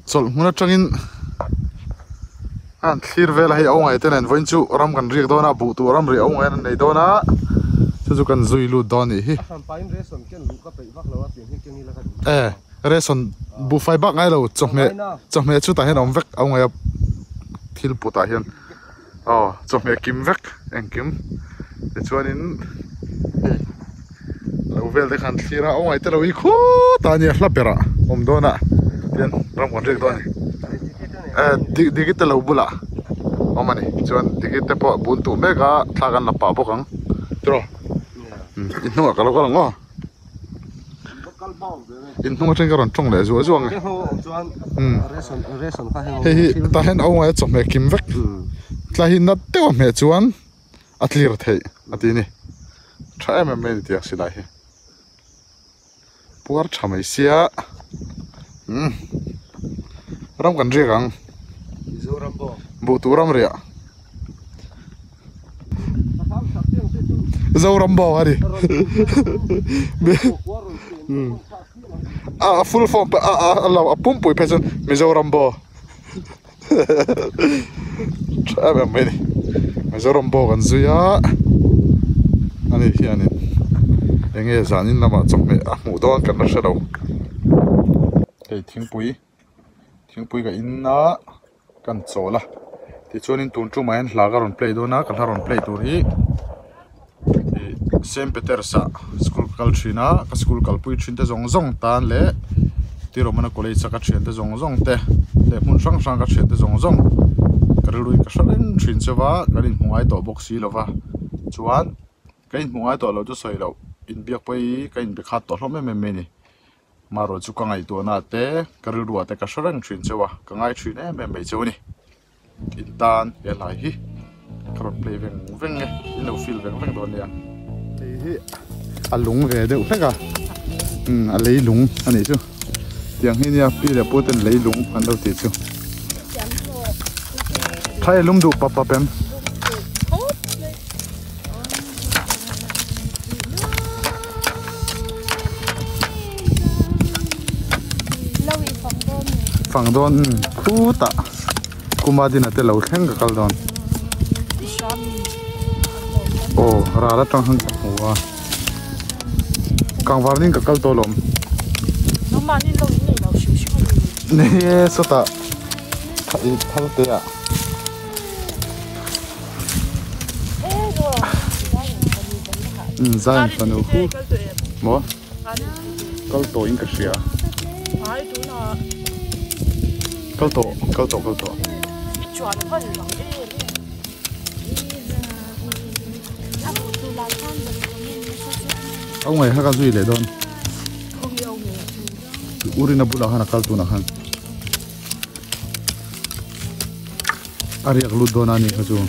chol huna tangin an thlir vel hi au ngai ten voin chu ram kan riak dona bu tu ram ri au ngai nei dona chu kan zui lu don hi reson bu fai bak ngai lo chome chu ta hen om vek au ngai thil puta hian chome kim vek eng kim te chuanin lo vel de khan thira au ngai te lo i khu ta ni hlapera om dona tian ram kan riak doni digit lo bula omani chuan digit te po bun tu mega thlagan la pa bokang tro in nu ka lo ka ngo in nu chen ka ron chong le zu zuang he ta hen au ngai chome kim vek tla hi na te wa me chuan atlir thei atini thae me me ti asilai hi puar thamai sia ram kan riang bu tu ram ria zoram bo ari full form la pum pui peson me zoram bo trabe me zoram bo kan zuya ani hianin enge zanin lama chokme mu don kan na shado ei thingpui ka inna kan chola ti chuanin tun chu mai hla ga ron play dona kan haron play tur hi sem peter sa school kaltrina ka school kalpui thin te zong zong tan le ti romana college ka thin te zong zong te le mun sang sang ka thin te zong zong karului ka saren thin chewa garin hungai to boxi lova chuan kain hungai to lo chu soilo in biak pai kain bi khat to hlome me ni maro chu ka ngai to na te karilua te ka sarang thin chewa ka ngai thin me me chewni intan e lai hi karon play veng nge ilo feel veng don ya hi alung ve de upeka a leilung ani chu tiang hi nia pi le poten leilung an lo ti chu thai lum du pa pem phang don khu ta kuma din ate lo thleng ka kal don ra ra tang hang wa kang warning ka kal tolom no mani lo ni lo shu shu ne sota thal te ya zain panu hu mo kal to in ka sia ai tu na kal to chuan ko lo ông ấy hắc duy lệ đón urina bula hana kal tu na han ariak lu donani haju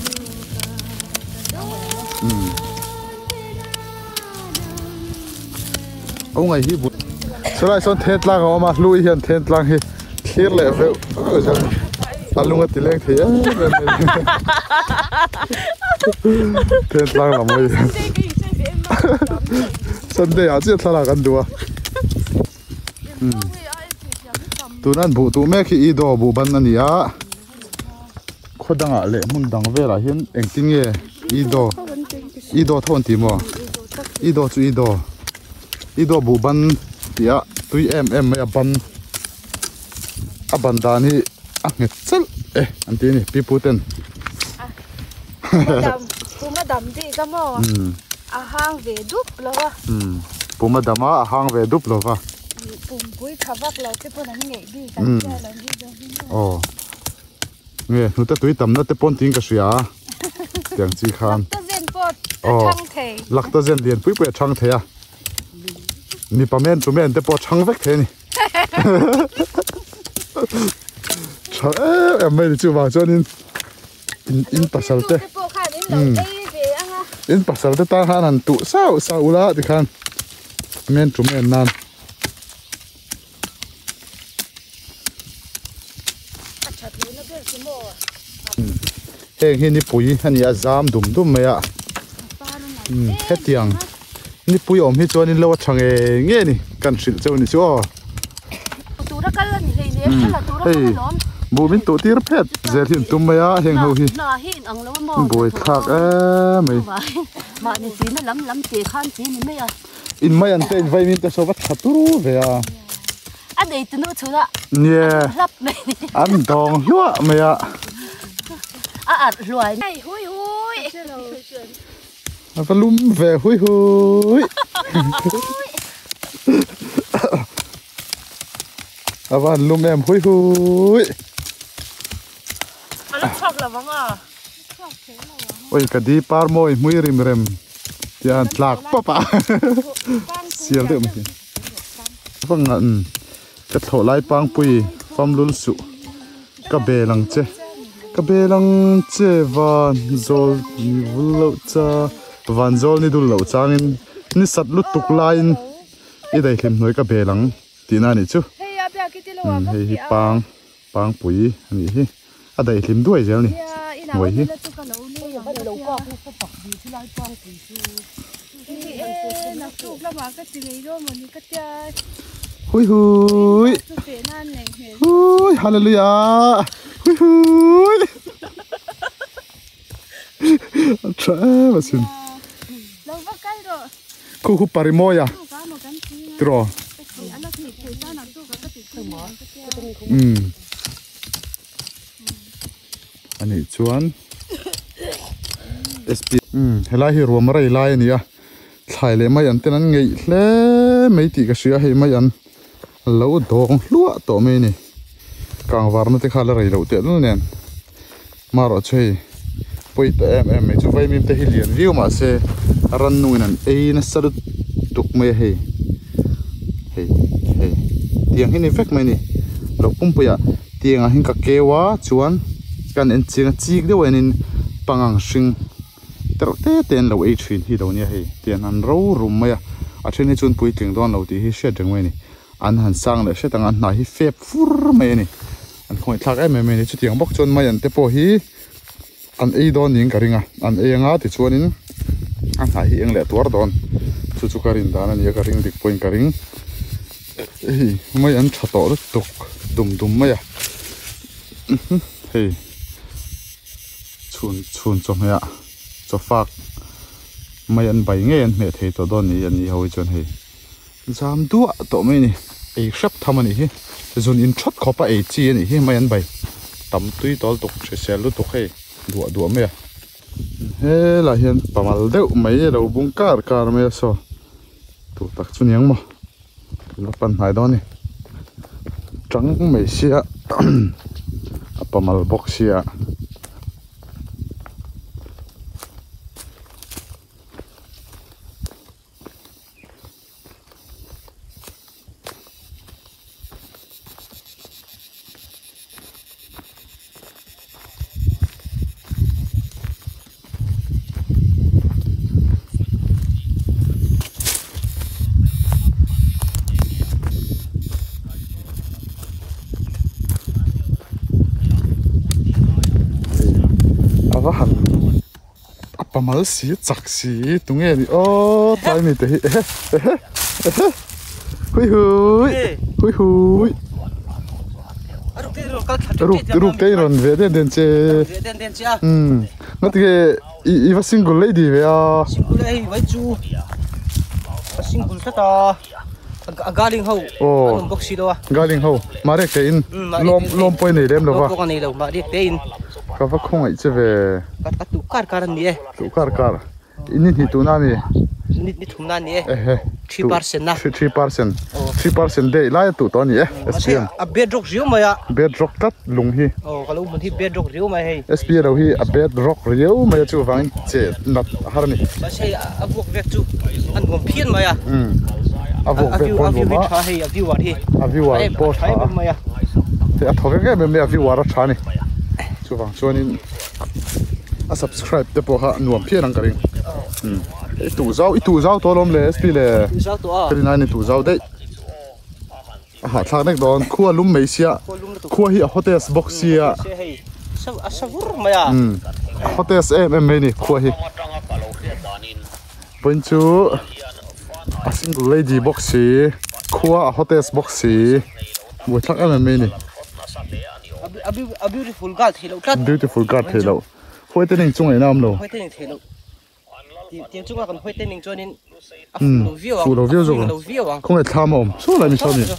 ông ấy hi bu sai son thet lang oma lui hian thet lang hi clear le ve alunga tileng the thet lang la moi Sunday à, chỉ thà gần đùa. Tu nan bu tu me khi ido bu ban ani a. Khodanga le mun dang ve la hian engting ye ido thon ti mo. Ido chu ido bu ban tia tui em ya ban aban dan hi a nget chal anti ni pi puten. Madam di kamo. Ahang ve dup lova. Puma dama ahang ve dup lova. Pum kui khavak lo te pon ani ngei bi kan ja lo ni do. Nge nu ta tui tam na te pon ting ka sia. Tiang chi khan. Ta zen pot thang the. Lak ta zen lian pui pui thang the a. Ni pamen tu men te po thang vek the ni. Cha em mai chu wa chonin in pasal te. In pasal te ta hanan tu sao ula ti khan men tu men nan heng hi ni pui hani azam dum me ya hetiang ni pui om hi chuan in lo change nge ni kan sil cheu ni chu tu ra kal ni hey bu min tu tir phet zel hin tum maya heng ho hi boi thak mai mà này chỉ nó lắm tiền khan chỉ này mấy in mai an ten vai min ta so wat thaturu ve a anh đây tụi nó chú đó yeah lắp này an dong hua maya loài này hui valum ve hui avan lum em hui anh chọc là vắng à oi ka di par moi mui rim rem tian tlak papa sial de mi vang an ka tho lai pang pui fam lul su ka belang che van zol ni vulo cha van zol ni dul lo changin ni sat lu tuk lain i dai khem noi ka belang tina ni chu hei pang pui ani hi a dai hlim duai zel ni ngoi hi hui hallelujah hui Trevor sin ku hu parimoya tro ani chuan sp helai hi ro marai lai ania thlai le mai an tenan ngei hle mei ti ka sia hei mai an lo dong hlua to me ni kang war na te khala rei lo te lu nen maro chei poi ta em me chu vai mim te hilian view ma se ran nu nan e na salut tuk me hei tiang hin effect mai ni lo pum puya tiang a hin ka kewa chuan kan en chinga chik de wenin pangang hring te ten lo e thin hi do nia hei tian an ro rum maya a theni chun pui tling don lo ti hi shet reng mai ni an han sang le shet ang an na hi fep fur mai ni an khoi thak ai me ni chu tiang bok chon mai an te po hi an ei don ning ka ringa an ei anga ti chuanin an ha hi eng le tuar don chu karin dan an ya ka ring dik point ka ring ei mai an thato tuk dum maya hei chun chom ya cho fak mai an bai nge an me thei to don ni an ni hoi chon hei jam dua to mai ni ei shrap thamani hi zun in thot khopa ei chi ani hi mai an bai tam tui tol tuk sel lu tuk hei dua me he la hian pamal deuh mai lo bung kar me so tu tak chu niang mo lo pan hai don ni trắng mai sia pamal box sia pamal si chak si tunge ni o tai mi te hi hui ruk te ron ve den che ngati ke I va single lady ve a single ei vai chu single ta galing ho an boxi do galing ho mare ke in lom poi nei lem lo wa ko nei lo ma ri te in ka va khong ai che ve ka tu kar ni e tu kar ini hi tu na ni ni thum na ni e 3% na 3% de la tu to ni e SPM a bedrock riu ma ya bedrock tat lung hi ka lo mun hi bedrock riu ma hei SPM ro hi a bedrock riu ma chu wang che nat har ni ba sei a buk vek chu an bom phian ma ya a buk vek pon ma tha hei a view war hi a view war po tha ma ya te a thok ge me a view war tha ni chu wang chuanin a subscribe te po ha nuam phian ang karing i tu zau to lom le SP le zau to a tri nai ni tu zau dei ha thak nek don khua lum mei sia khua hi a hotels box sia hei a savur ma ya hotels me ni khua hi pon chu a single lady box si khua a hotels box si bo thak me ni a beautiful girl thelo tat beautiful god thelo hoi te ning chung ai nam lo hoi te ning thelo ti chunga kan hoi te ning chonin fu lo view zo không ai tham om so la mi so mi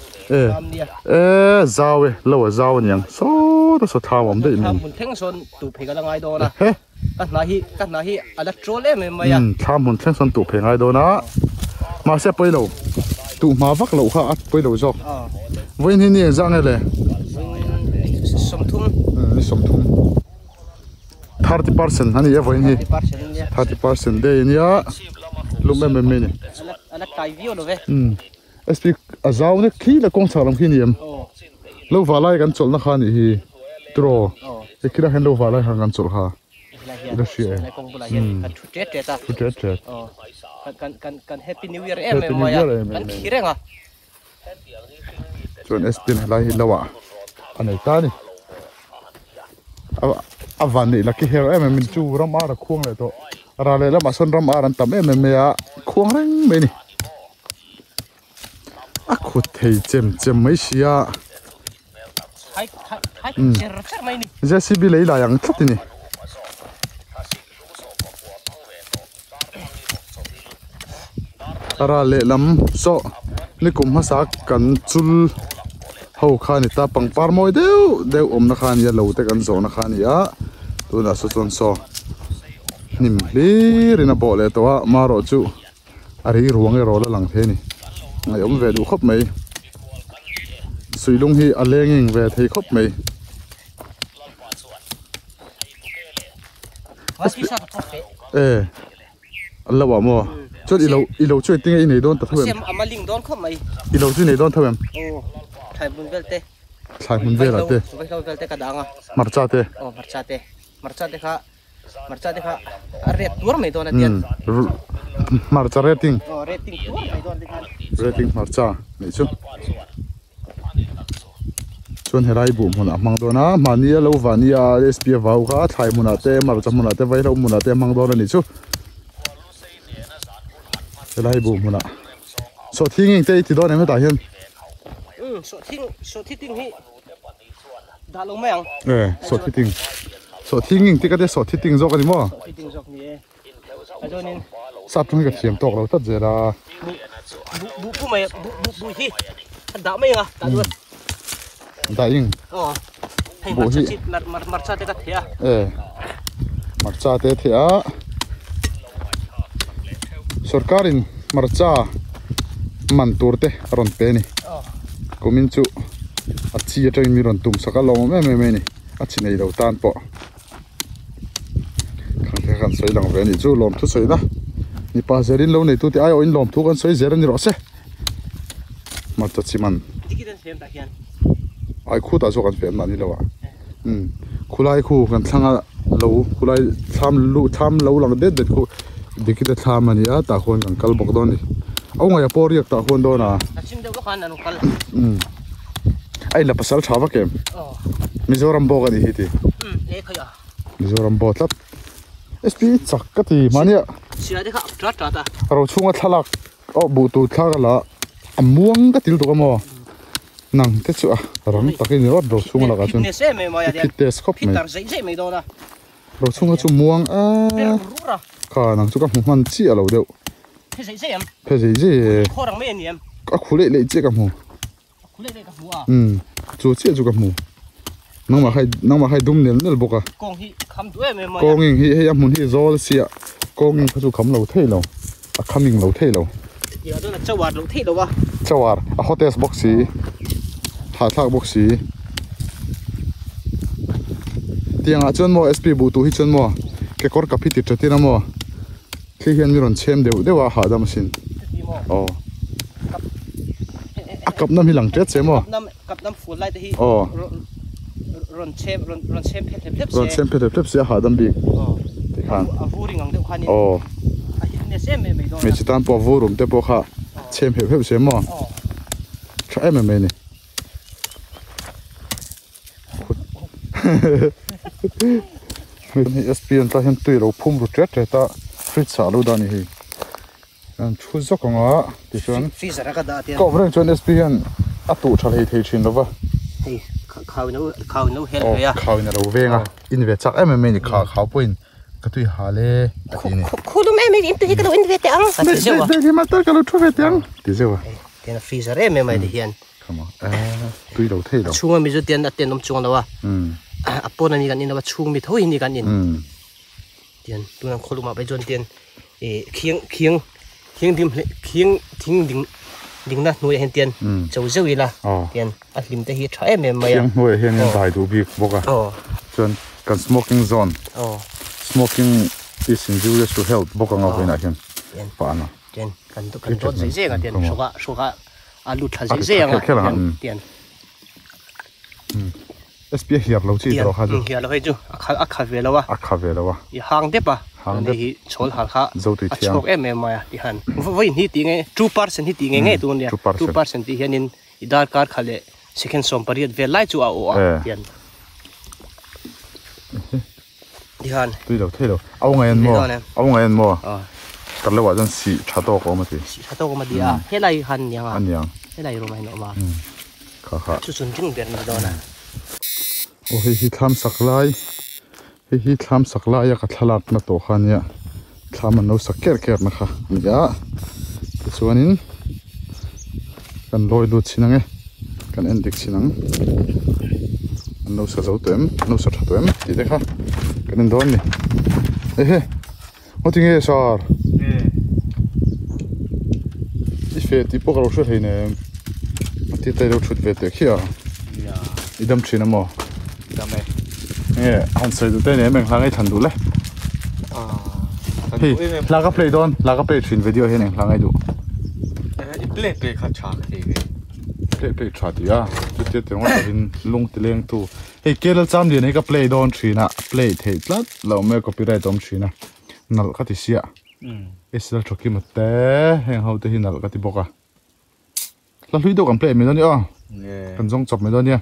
zawe lo zaw nyang so to so tham om de tham mun theng son tu phe ga langai do na kan na hi ala trole me maya tham mun theng son tu phe ngai do na ma se poi lo tu ma vak lo kha at poi lo zo với ni ni zang le som thum ni som thum 30% hani ya với ni 30% de ni ya lu me me ni ala kai view lo ve sp azaw ne khi la kong chalam khi niam lo walai kan chol na kha ni hi tro ekira hen lo walai han kan chol ha ida shi kong bula yen kan thu tet ta thu tet kan happy new year em maya kan khirenga chon sp lai hi lawa anai ta ni avan ni la ki her em min chu ram ara khuang le to ra le la ma son ram aran tam em me ya khuang reng me ni a khut thei chem mai sia hai cher mai ni jcb lei la yang thati ni ara le lam so ni kum ha sa kan chul ho kha ni ta pang par moi deu om na khan ya lo te kan zo na khan ya tu na so chon so nim li rina bo le to ma ro chu ari ruang e ro la lang the ni ngai om ve du khop mai suilung hi alenging ve thei khop mai allawa mo chot ilo choi ting ai nei don ta thavem sem amaling don khop mai ilo chu nei don thavem thai bun belte thai mun ve la te belte ka danga marcha te marcha te kha ret tur mai don atian marcha rating rating tur mai don dikan rating marcha nei chu chon herai bu mun amang dona mania lo vania sp vau kha thai muna te marcha muna te vai lo muna te mang don ni chu herai bu muna so thinging te ti don em ta hian so thing hi da lo mang so thinging ti ka te so thing zo ka ni mo thing zo ni ajonin sap thung ka thiam tok lo ta jera bu mai bu hi da mai nga da du da ing hay marcha te ka thia marcha te thia sarkarin marcha man turte ron pe ni komin chu achi atang mi ron tum saka lo me ni achi nei lo tan po kan soi lang ve ni chu lom thu soi na ni pa zerin lo nei tu ti ai oin lom thu kan soi zer ni ro se marcha chiman dikidan sem ta hian ai khu ta zo kan fem na ni lawa khulai khu kan thanga lo khulai tham lo lang de khu dikita tham ania ta khon kan kal bok don ni au ngai por yak ta khon do na achim de ko khan anu kal ai la pasal thawa kem mizoram bo ga ni hiti khaya mizoram bo tlat sp chak ka ti mania sia de kha tra ta ro chunga thalak bu tu thagala amuang ka til to ka mo nang te chu rang takin ro ro chunga la ka chun ne se me ma ya fitness khop me tar zai me do na ro chunga chu muang ka nang chu ka man chi alo deu phe zai kho rang me ni em ka khule le che ka mu chu che chu ka mu nang ma hai dum nel boka kong hi kham du me ma kong hi he mun hi zol sia kong hi chu kham lo thei lo a khaming lo thei lo ya do na chawar lo thei lo wa chawar a hotels box si thak box si tiang a chon mo sp bu tu hi chon mo ke kor ka phiti chatina mo khi hian mi ron chem dewa ha da machine kap nam hi lang tet che mo kap nam full lai te hi ron chem phep se ha dam bi ti khan a vuring ang de khan ni a hin ne se me do me chitan po vurum te po kha chem phep se mo tha em me ni SPN ta hen tui ro phum ru tet ta fridge sa lo dani hi an thu zo ko nga ti chon freezer ka da ti ko vreng chon SPN a tu thal hei thei thin lo wa hei khâu nấu hết rồi à khâu này đâu về à in về chắc em mình khâu point cái tuổi hà lê thì này khu đúng em in cái đâu in về tiếng đây thì mà tất cả lúc thu về tiếng thì sao à tiền freezer em mày thì hiện không à tuổi đầu thế đâu chung mình cho tiền nông chung đâu à apple này mình in đâu chung mình thôi mình in tiền tôi đang khâu mà bây giờ tiền khiêng đinh na nuôi hiện tiền châu dâu là tiền lim te hi tha em mày khiêng nuôi hiện vài đủ việc bốc à chọn cái smoking zone smoking is injurious to health bốc ang ako na hian paano tiền kan rot dễ à tiền soka alu thà dễ à tiền SPF hiệp lâu chi đó ha chứ hiệp lâu hay chứ khá về lâu à hàng đẹp à hàng đẹp chốn hàng khác chốt em mà thì hẳn với hình tí nghe 2% hình tí nghe tuần này 2% thì hiện in idar card khai lệ second some period về lại chú ảo à tiền thì hẳn tuy đâu thế đâu ông ngày anh mua cái lẽว่าสีชาโต้ก็มาดิชาโต้ก็มาดิอ่ะเฮ้ยไรหันยังอ่ะเฮ้ยไรรู้ไหมเนาะมาค่ะสุดๆจริงเปลี่ยนมาโดนอ่ะโอ้ยฮิตทำสักลายฮิตทำสักลายก็ทลาดมาตัวขันเนี่ยทำมันเอาสักเกล็ดนะคะนี่อ่ะส่วนนี้กันลอยดูชินังกันเอ็นดิกชินังอันนู้นสักตัวนู้นสักตัวดีเลยค่ะกันเอ็นโดนนี่เฮ้ว่าที่ไงสาร์อีเฟติพวกเราช่วยให้เนี่ยมาที่ใจเราช่วยเวทขี้อ่ะอีดำชินมั้งเนี่ยหันใส่ตัวเต้เนี่ยแม่งหลังให้ทันดูเลยเฮ้ยลากก็เพลย์โดนลากก็เพลย์ชินวิดีโอเห็นเองหลังให้ดูเพลย์ขัดฉากเองเพลย์ฉากดีอ่ะจุดเด่นว่าจะเป็นลงตีเลี้ยงตัวเฮ้ยเกลือจำเดียวนี่ก็เพลย์โดนชินะเพลย์เทปแล้วเราไม่ก็ไปได้จำชินะนั่นก็ที่เสียเอสแล้วชกิมาเต้เฮงเขาที่นั่นก็ที่บอกอ่ะแล้วลุยตัวกันเพลย์ไม่ได้เนี่ยอ่ะกันจงจบไม่ได้เนี่ย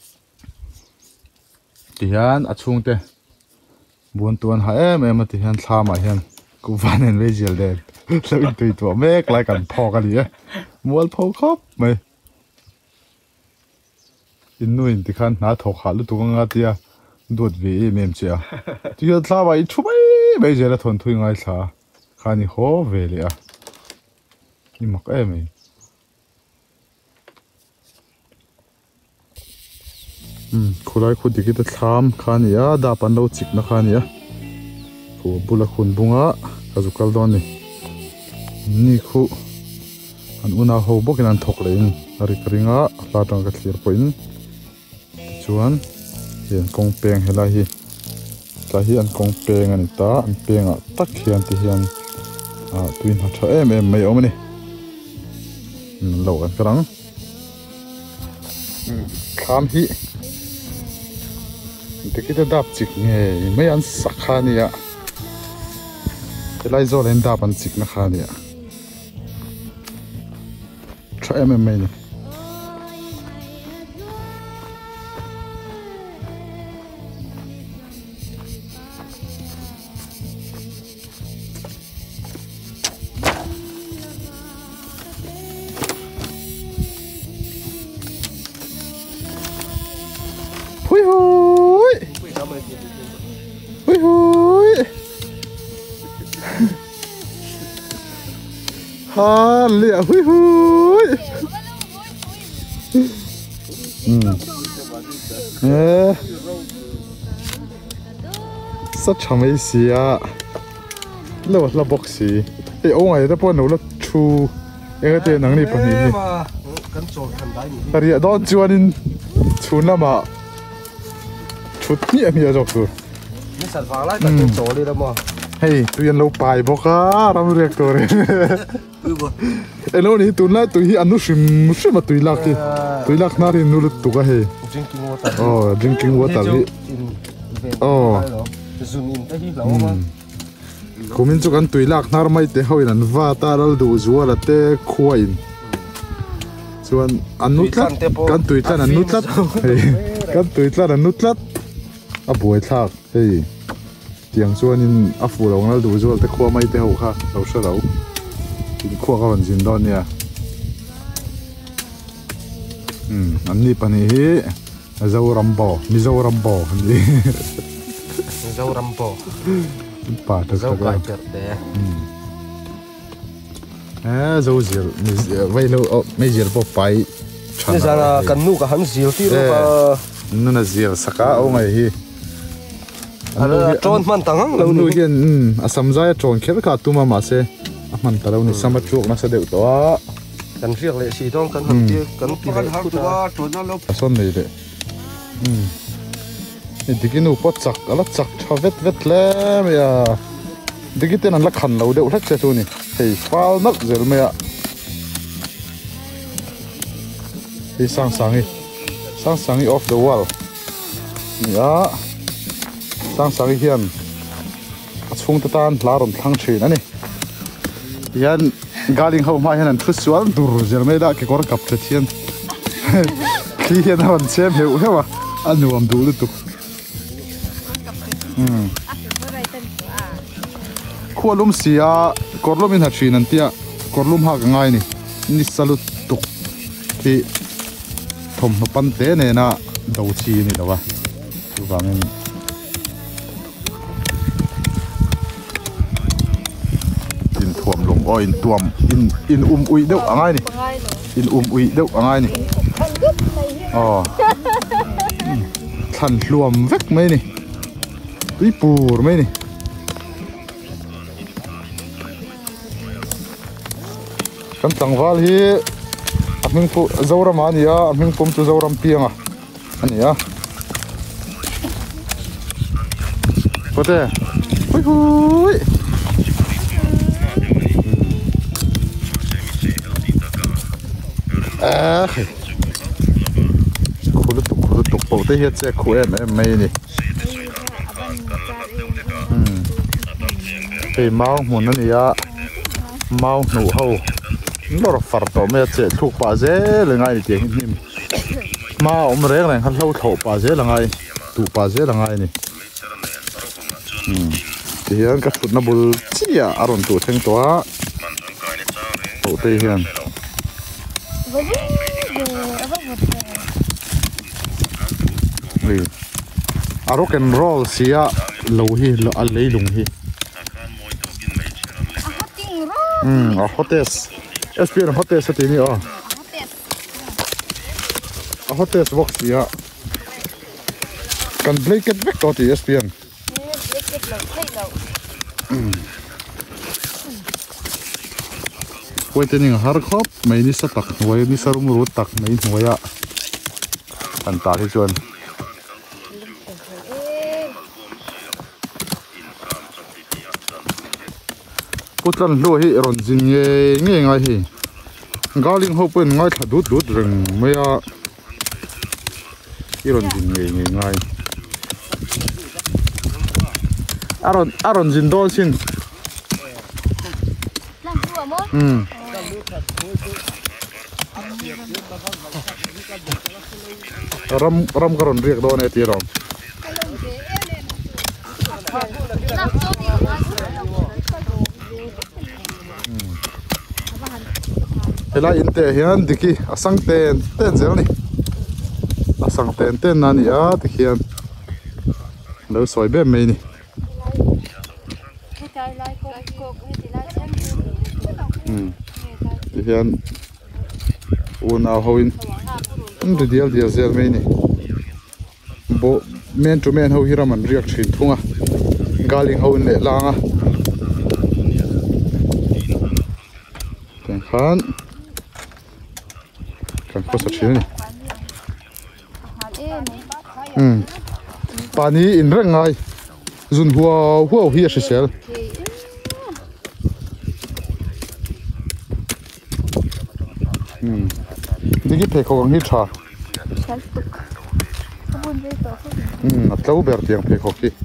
ที่ฮันอัดช่วงเตะบวนตัวหายมาที่ฮันทามาฮันกูฟันเห็นเวจิลเดนแล้วอินตัวเมกไล่กันพอกันเลยมัวพอครับไม่อินนู่นที่ขันหน้าถกขาลุตัวงัดที่ดูดวีเมมเชียที่ฮันทามาอีชุบไม่เวจิลทนทุยง่ายซะขานี่โหเวเลยอ่ะนี่มักไม่คุณไอ้คุณดิกิตทำขานี่อ่ะดาปันเราจิกนะขานี่อ่ะคุณบุลคุณบุงอ่ะกระจุกกระดอนนี่คุณอันอุณหภูมิกินอันทกเลยอะไรกริงอ่ะลาดังกัดเสียปุ่นชวนเห็นกงเปียงเฮลัยฮีแต่ฮีอันกงเปียงอันนี้ตาอันเปียงอ่ะตักเขียนที่ฮีอันตัวนี้หัดเอ็มไม่เอามันนี่เรากันกระดังขามฮีแต่ก็จะดับจิกไงไม่อันสักขานี่อ่ะจะไล่โซ่เล่นดับอันจิกนะขานี่อ่ะใช่ไหมไม่นี่หุยหุยหุยหุยฮ่าเลี้ยหุยหุยสักช่างไม่เสียแล้วละบ็อกซี่ไอ้โอ้ยแต่พอหนูละชูเอ็งก็เจอหนังนี่ปะนี่แต่เรียดอนจวนชูน่ะมาชุดนี้มีอะไรตัวนี่สัตว์ฟังไล่แต่เป็นโจเลยแล้วมั้งเฮ้ยตัวยันเราไปบอกอ่ะเราเรียกตัวเลยเอ้เรานี่ตัวนั้นตัวที่อันนู้นชิมมาตัวลักนารินู้นตัวก็เฮ้ย drinking water นี่กูมินจุกันตัวลักนาร์ไม่เตะเขาอินันว่าตาเราดูจัวละเตะควายส่วนอันนู้นกันตัวนั้นอันนู้นกันตัวนั้นอันนู้นอ่ะบวยทักเฮ้ยเตียงส่วนนี้อ่ะฟูเราเราดูจัวแต่ควายไม่เตะเขาค่ะเราเชื่อเรากินควายก็มันจินดอนเนี่ยอันนี้ปะนี่ Zorambo Mizorambo ni Zorambo pa ta Zo ka chật te Zozil vai lo me zil po pai ni zara kan nu ka han zil ti ro ka nuna zil saka o ngai hi ala tron man tangang lo nu ni hian asam zai tron khel ka tuma ma se a man ta lo ni sama chuk na sa deu to a kan riak le si dong kan han ti kan ti le khu ta tron na lo son nei de ni diginu pot chak ala chak thavet vet le ya digiten an la khan lo deuh thak che tu ni hei fal nak zel me a hi sang sangi off the wall ya sang sangi hian a chung ta tan la ron thlang thin ani yan galing ho ma hian an thu sual dur zel me da ke kor kap the thian khi hian han chem heu hewa anuam du lu tu khualum sia korlum in hatrin an tia korlum ha ka ngai ni salut tuk ki thom no pan te ne na do chi ni lawa tu bangin in thuam lung o in tuam in ui deuh angai ni in ui deuh angai ni than hluam vek mai ni tui pur mai ni kan tangwal hi aming pu zoram ania aming pum tu zoram pianga ania pote hui hui khulutuk pote hi che khu em mai ni pe mau mun ania mau nu ho lor far to me che thuk pa je le ngai ti him ma om reng reng hal ho tho pa je la ngai tu pa je la ngai ni ti hian ka thut na bul chia aron tu theng to a to te hian a rock and roll sia lo hi lo al leilung hi a hotes SPN hotes ati ni a hotes box ya kan blanket back to ti SPN waiting har khop mai ni sa tak wai ni sarum ru tak mai hoya kan ta hi chuan putlan lo hi ron jing nge ngai hi galing ho pen ngai thadut dut reng maya iron jing nge ngai aron jin dol sin ram karon riek do ne ti rom hela inte hian diki asang ten zel ni asang ten nani a ti hian lo soi be mai ni ti hian una hoin dial zel mai ni bo men to men ho hiraman riak thin thunga galing ho le langa ten khan kan ko sa thil ni pani in reng ngai zun huwa hi a sel digi pe ko ngi tha a tlo ber tiang pe ko ki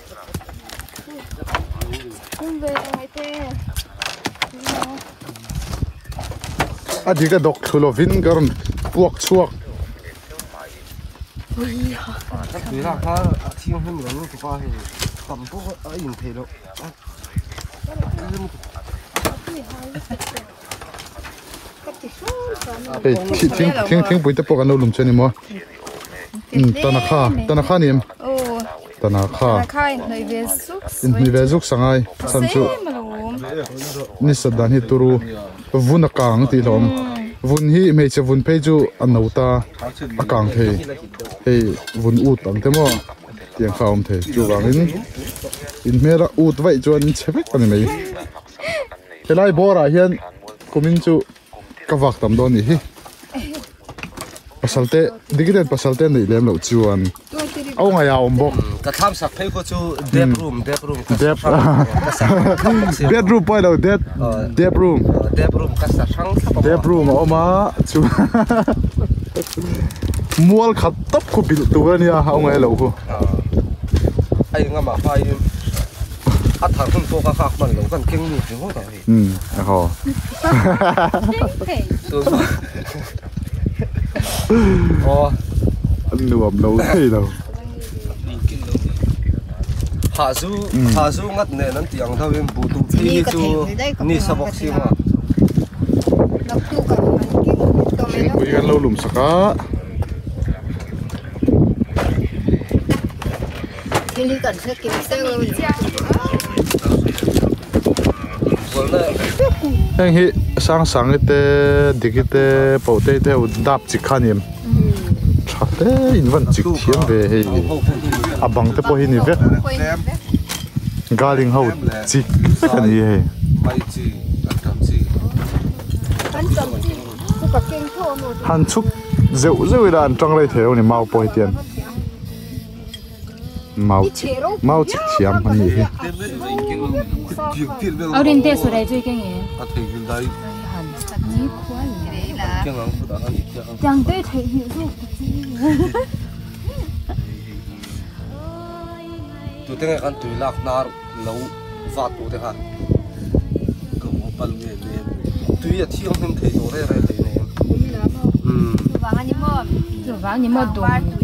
adiga dok thulovin garon puak chuak ni la kha thiang hem lo tu pa he tam po a in the lo ting pui te po kan lo lum chani mo tana kha nim ô tana kha khai nơi về xúc mi ve zuk sangai san chu ni sadan hi turu vun akang ti lom vun hi me che vun pe chu anauta akang the hey vun ut ang te mo tiang khaum the chu wangin in mera ut vai chuan chevek pani mai helai bora hian kumin chu kawak tam don ni hi pasalte digital pasalte nei lem lo chuan au nga ya om bok ka tham sak phei ko chu bedroom bedroom poi lo bedroom ka sa sang bedroom oma chu mual khat top ko bil tu ania au nga lo ko ai nga ma phai a thar hun to ka khak man lo kan king ni chu ta hi a ho anh nuông lâu thế đâu hạ du ngắt nè nó tiếng thao em bù tụ phi chu ni sa bọc xi mà chính quý gan lâu lùm saka thì đi cần sẽ kiếm xe rồi anh hi sang sang cái digite bảo tê tê đáp chỉ khăn em thế in vẫn chỉ thiếm về hay bằng thế po hình vét galing hậu chỉ cái gì hay han chúc dịu dịu là trong đây thế này mau po tiền mau chỉ thiếm anh gì ở đến đây số này chơi cái gì chẳng tới thấy hiểu tụi tiếng anh tụi lạc nar lâu vắt tụi tiếng anh cầm một bal nghe nghe tụi giờ thi ông thấy rồi đấy đấy này vàng như mơ đồ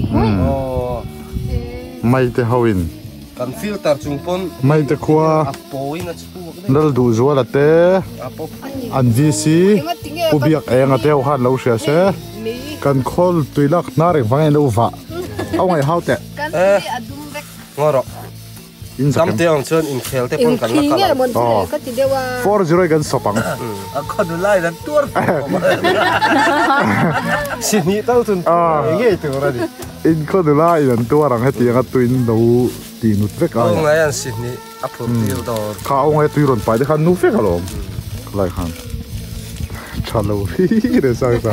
mai te hawin kan filter chung pon mai te khua dal du zo la te an vc ubiak enga te han lo sia se kan khol tuilak nar vangai lo va au ngai hau te ngoro in sam te ang chon in khel te pon kan la ka 40 gan sopang a khon lai dan tur sini tau tun nge tu ra di in khon lai dan tur ang heti nga tuin do ti nut ve ka ngai an sini a phom til do ka au ngai tuiron pai de khan nu fe ka lom lai khan chalo re sa sa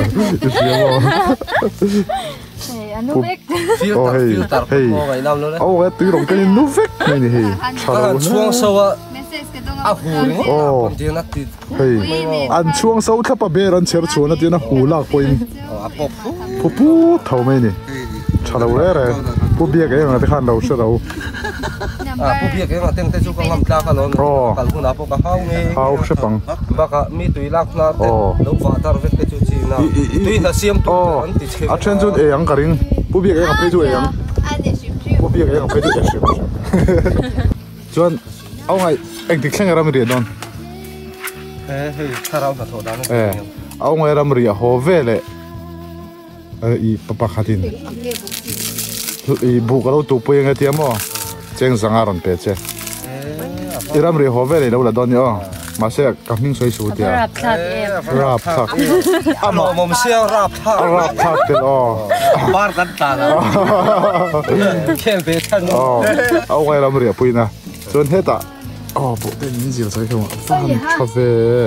anh biết filter hey ngai nam lo au ngai tuiron ka nu ve nei ni he chalo chuang so a hu ni kon ti na ti hey an chuang so thapa ber an cher chuna ti na hula point a pop pu thau mai ni chalo re pu bia ke nga te khan lo se lo pu bia ke nga teng te chu ka ngam tla ka lon kal hu na po ka hau ni hau se pang ba ka mi tui lak na te lo va tar ve te chu chi na tui na siam tu an ti che a chen chu e ang ka ring pu bia ke nga pe chu e ang pu bia ke nga pe chu e se chuan au ngai anh ti khleng ram ri don he tharau na tho da na au ngai ram ri ho ve le i papa khatin i bu ka lo tu pu yang ti mo cheng zangaron pe che i ram ri ho ve le lo la don yo ma se ka ming soi su dia rap thak ama mom sia rap thak te o bar kan ta na kel be than au ngai ram ri pu na chon heta bộ tên những gì là sai không ạ? Phan cà phê.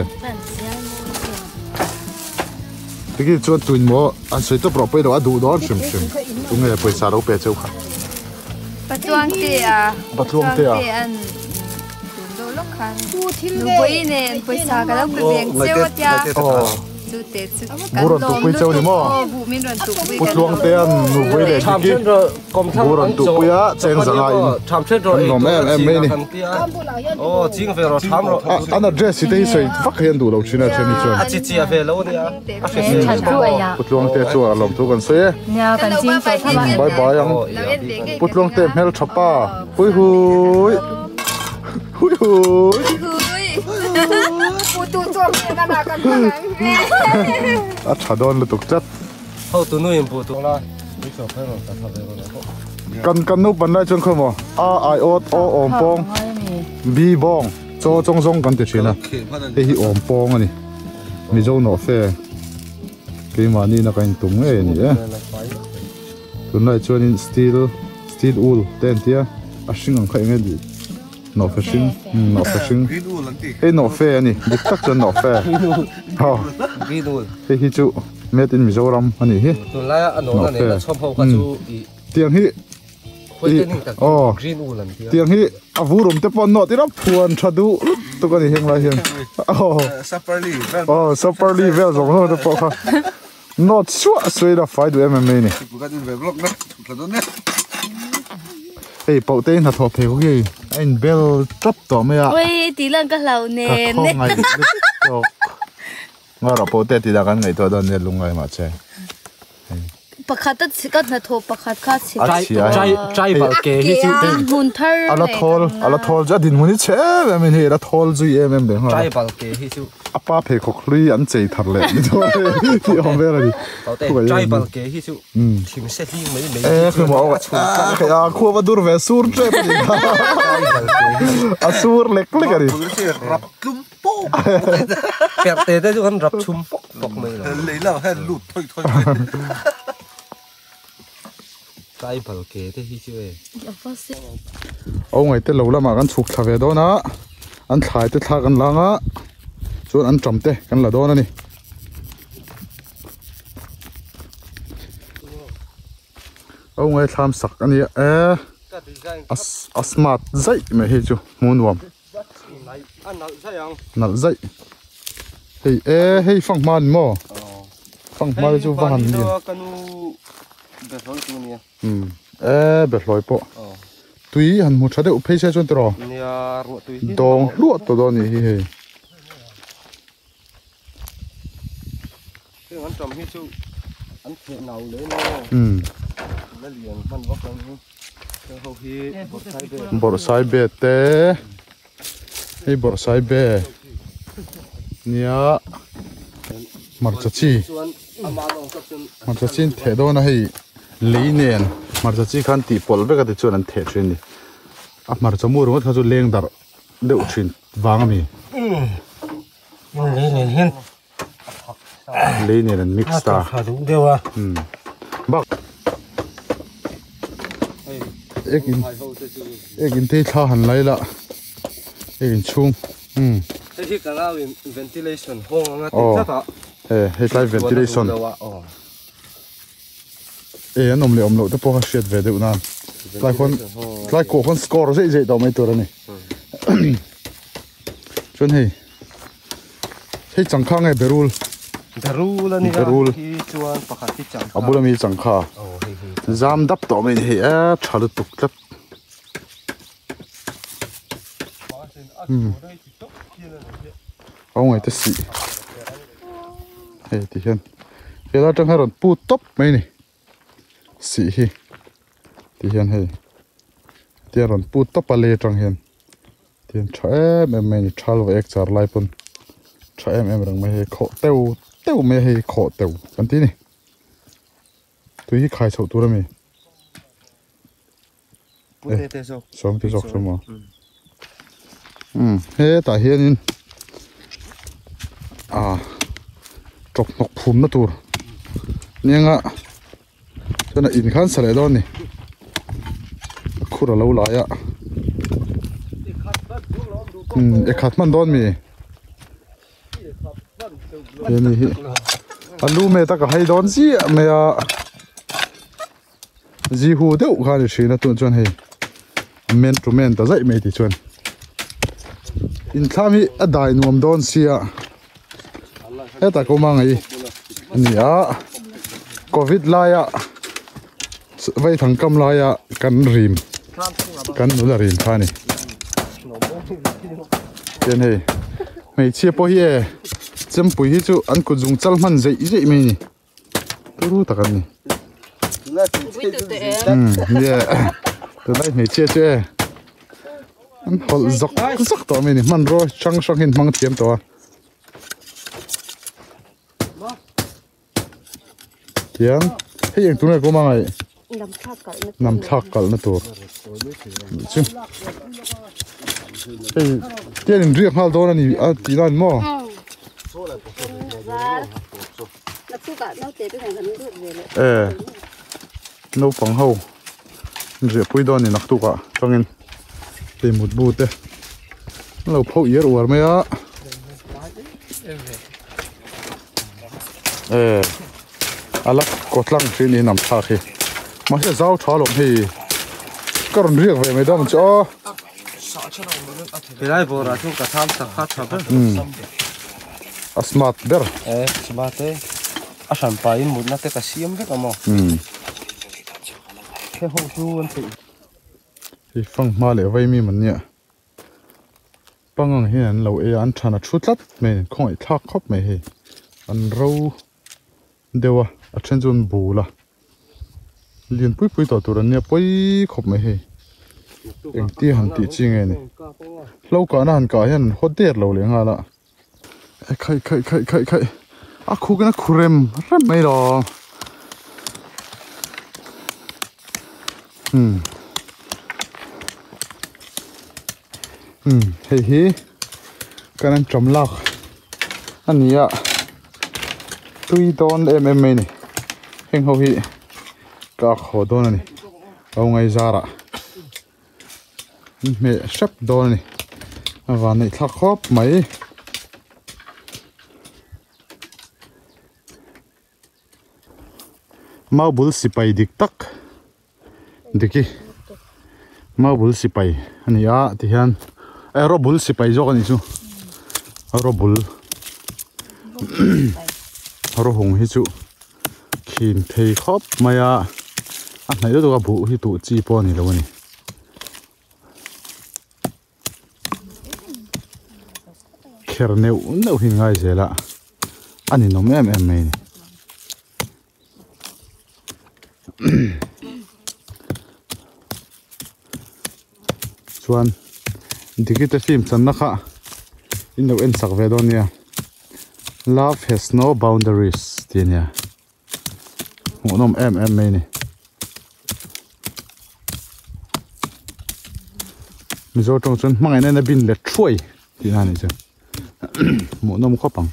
Cái cái chuyện tụi mò anh xây tập rồi bây giờ đủ đó xem tụi người bây giờ đâu bé châu khá. bắt chuông tê à anh đồ lúc khăn đồ bấy nè bây giờ cái đó cái biển châu tia buron tu pui châu ni mo put luang te an nu pui le ki buron tu pui a cheng zanga in tham chen ro no em me ni o jing ve ro tham ro an address te sei vak hian du lo china cheni chu a chi chi a ve lo ni a put luang te chu a lom tu kan se nya kan jing te thama bye bye ang put luang te mel thapa hui hui hui hui à chả đón là tục chất hậu tụi nuôi em bù tụi la กันนุปันได้จนเขาบอกI O O อมปอง B บองโจจงกันติดชินะไอ้ที่อมปองอันนี้มีเจ้าหนอเฟ่กี่มานี่นักการตุ้งเอ้นี่ตัวนั้นชวนนี่สตีลอูลเต็มที่อ่ะชิงอังใครเงี้ยดิหนอเฟชิงหนอเฟชิงไอ้หนอเฟ่นี่ดิตักจนหนอเฟ่ฮะไอ้ที่จูเมตินมิโซรัมอันนี้ฮิตัวแรกอันโน้นเนี่ยชอบเขาก็จูเตียงฮิอ๋อเตียงฮิอาวูรุมเตปอนโนติรับพวนชาดูตัวกันนี่เฮงไรเฮงอ๋อซัปเปอร์ลีเวลสองโน้ตปอค่ะโน้ตชัวสวยละไฟดูMMAนี่เฮ้ยเป่าเต้นถ้าทอเพลก็ยี่ไอ้เบลจับต่อไม่อะเว้ยตีเรื่องก็เราเน้น nga ra po te ti da kan ngai to don ne lungai ma che pakhat ta sikat na tho pakhat kha si trai bal ke hi chu hun thar ala thol ja din muni che me he ra thol ju em be ha trai bal ke hi chu apa phe khok hlui an chei thar le ni to ti om ve ra ni trai bal ke hi chu thim se hi mai mai khu mo a khu ba dur ve sur che pa a sur lek lek ari rap kum po pek te te chu kan rap chum pok mai lấy là hay lụt thôi trai bal ke te hi chu e ông ấy tên lâu lắm mà ăn chụp thà về đó na ăn thải tới thà ăn lăng á chuột ăn trầm tê ăn là đó nè ông ấy tham sắc anh ấy smart dậy mà hết chú muốn warm nở dậy hey phăng man mò phăng man chú van đi bệt lôi po tuy hẳn một chút phê xe chôn trò đong luộc to đó nè hi cái anh trồng hi chú anh thể nào lấy nó lấy liền phân bóc lên cái hộp hi bột sai bệt té hay bột sai bệt nia mặt chi thể đó là hay lấy nền mặt chi khăn tỉ bol với cái chuyện anh thể chuyện đi mặt cho mua rồi thôi lên dar đậu chuyện vàng mi lấy nền mix ta bác egin thế tha hẳn lấy lạ egin chung cái cái nào ventilation hong anh tin chắc à hết lại ventilation anh om lệ tôi bỏ shit về được na lại con score dễ dễ đâu mấy tuổi này chuẩn hay chẳng khang hay berul là nè berul chuan pakhat hi chẳng abula mi chẳng kha zam dap to mình hay chalu tuk lap ông ấy tới xị hey thì hiện là trong hai lần pu top mấy này xị hi thì hiện hey thì lần pu top ale trong hiện thì cho em này chal và extra lại pun cho em rằng mấy khó teo mấy hay khó teo cái tí này tôi hi khai sầu tôi rồi mày xong thì xong mà thế tại hiện chọc nọc phun nó tur nhưng cho nên in khăn sợi đó này khu là lâu lại khát man đón mi thế này alu mẹ ta cả hay đón gì mẹ gì hú đậu khai được chuyện là tuần chuẩn hay men to men ta dậy mẹ thì chuẩn in tham hi a dai nuam don sia eta ko mangai ania covid la ya vai thang kam la ya kan rim kan ula rim thani ten he mei chia po hi chem pui hi chu an ku jung chal man zai me ni turu takan ni yeah to lai mei chia che anh hol zok to mình man ro chang hin mang thiam to tiang hey yang tu này có mang ai nằm thắc cẩn nó tổ chứ cái tiền riêng hal đó này à tí là mò nấu bằng hậu rửa bụi đó này nặc tu cả cho nên tìm một bút đấy lâu phâu yết uổng mấy á alak kotlang trên này nằm thắc kì mà sẽ giao cho lồng thì córon riêng vậy mấy đó mình cho cái này vừa ra chung cả tham sắc phát thật smart ber smart đấy sản phẩm một nó cái xiêm rất là mỏng cái hộp chu anh thì phong mà lại vay mi mình nhỉ băng hiện lâu ấy anh chana chút lắm mình không phải thắc khóc mày hi anh râu đều à trên zone bù là liền bụi tỏ tụi anh nhỉ bụi khóc mày hi anh tia hắn tia chi nghe này lâu cả hắn cả hiện hốt đẹp lâu liền hà là khai à khu cái nó kurem rất mấy đó hi cái này chấm lạc anh nhỉ tùy đòn em này hình hậu hi cả khó đòn này ông ngay ra ra mẹ sắp đòn này và này thắc khóc mấy mau bul sipai dik tak diki mau bul sipai ani a ti hian ro bul sipai zo ani chu ro bul ro hong hi chu khin thei khop maya a nei do ka bu hi tu chi po ni lo ni kherneu no hin ngai zela ani nom em mai ni chuan dikita thim channa kha in no en sak ve don nia love has no boundaries tinia ngonom em mai ni mizo tong chun mangai na bin le throi ti na ni chu monom khopang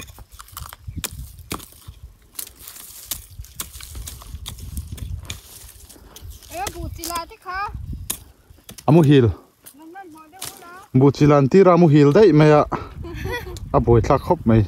amu hil buchilan tira mu hil dai maya a boi thak khop mai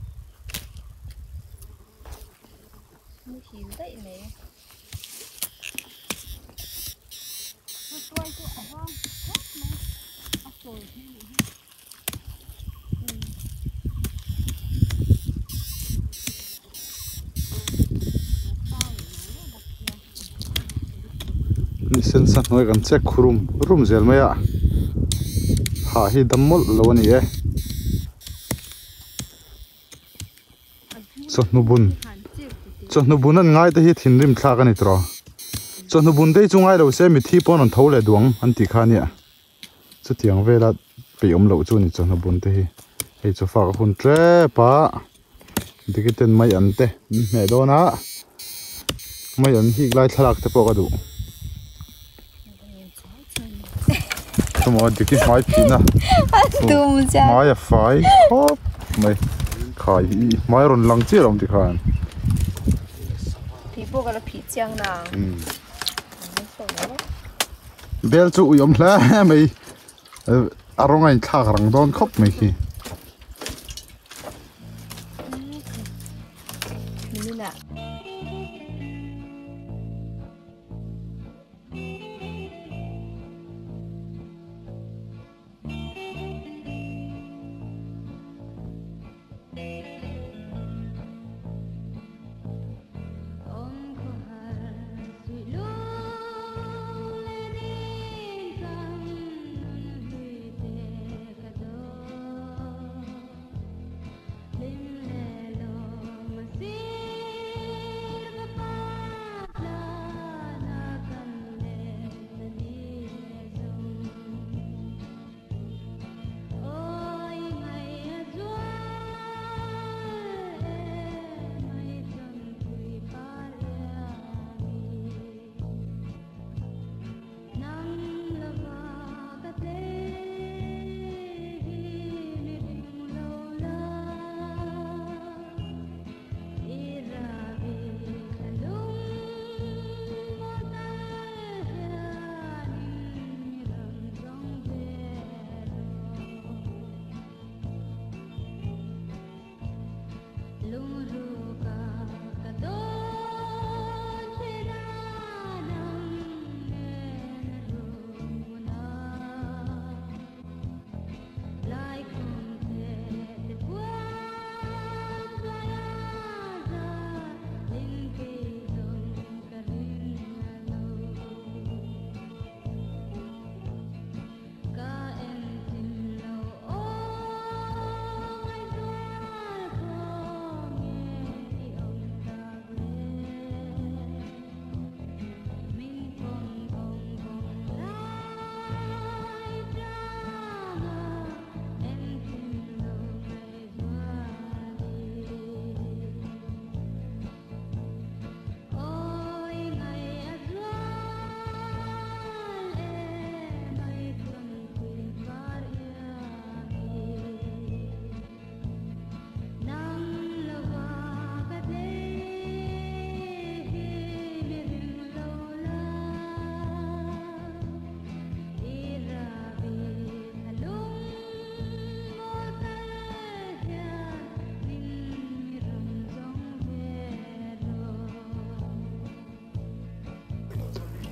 sen san noi kan check rum zel maya ha hi dammol lo ni e chonu bun an ngai te hi thin rim thla ka ni tro chonu bun dei chungai lo se mi thi pon an thole duang an ti kha nia chu tiang vela pe om lo chu ni chonu bun te hi hei chu fa ka hun tre pa dikiten mai an te me do na mai an hi lai thalak te po ka du mà đi cái máy pin à, máy phải hop mày khai máy rồi lăng chia lòng thì khai, 皮包个了皮浆呢， bel chú yếm lá mày, arong anh thà răng đón khóc mày khi,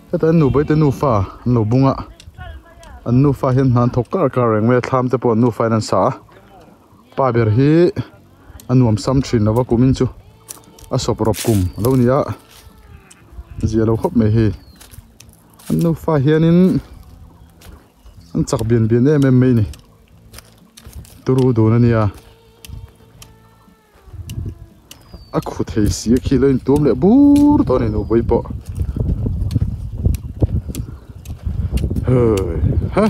cái tên nụ bấy tên nụ pha nụ bung ạ anh nụ pha hiện hàn thóc cả rèn về tham tới bộ nụ pha nên xả ba bề hi anh nuông xăm chín nó vào cùng chú à sop rộp cùng lâu nia giờ lâu khóc mày hi anh nụ pha hiện in anh chắc biển em mày nè turu đồ nè nia à khu thấy xí khi lên túm lại bút to này nụ bấy bộ hơi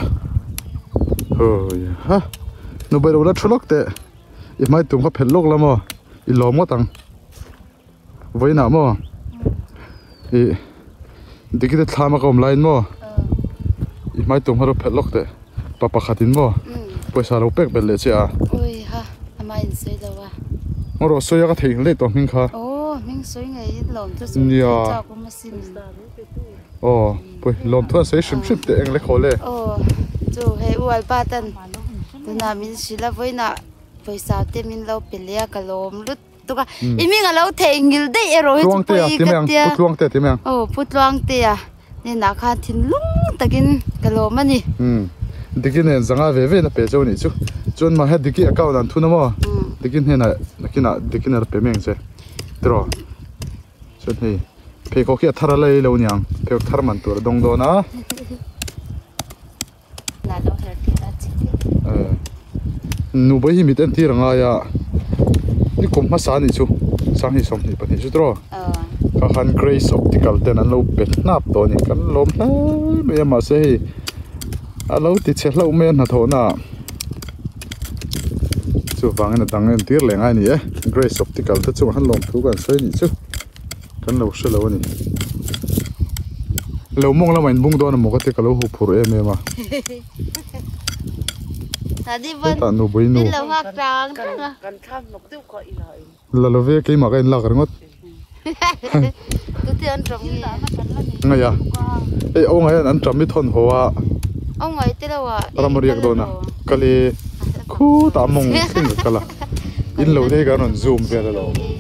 ha nụ bấy đâu đã chốt lốc tệ ít mai tụm có phèn lốc lắm mà ít lom quá tăng với nào mà đi cái tham mà còn lại mà ít mai tụm có phèn lốc tệ papa khát tin mà bây giờ lâu bẹc bẹt lệ chứ à ôi ha mà in soi đâu à ngồi rồi soi cái thing lấy tụm mình khá mình soi ngày lom thôi soi chào cũng mà xin bây lom thôi soi shim shim tệ anh lấy khó lệ chú hay uai ba tân tụi nào mình xí là với nà với sao thì mình lâu bể lia cả lom lút tụi cái mình cái lâu thấy nhiều đấy rồi luang tê à tìm em put luang tê tìm em put luang tê à nên là khá thiên lung takin cả lom mà nè dikin này zanga về nó bể châu này chứ chọn mà hết dikin account anh thu nó mà dikin này dikin là bể miếng chứ rồi chọn này phải có cái thara lấy lâu nhang phải thara mình tuổi đông đó na nụ bấy mi tên thi rằng ai à đi cùng mắt sáng này chú sáng hi xong thì bận thì chú rồi các han Grace Optical tên anh lâu bệt nắp đó này cái lốm hết bây giờ mà sẽ anh lâu thì chết lâu men hả thổ na chú vàng anh đang anh tiếc lệ ngay nè Grace Optical tất chú hắn lốm thúกันsấy nè chú cái lâu sẽ lâu nè lâu mong là mình bung đó là một cái cái lâu hụp phù em mà đi vân đi lâu hoa tràng cần tham một tiêu gọi lại là lâu về cái mà cái lạc ngót tôi thì ăn trộm gì ngay à ấy ông ấy ăn trộm ít thon hoa ông ấy tên là làm một việc đó nè cái khu tạm mong xin được cái là in lâu đây cái nó zoom về rồi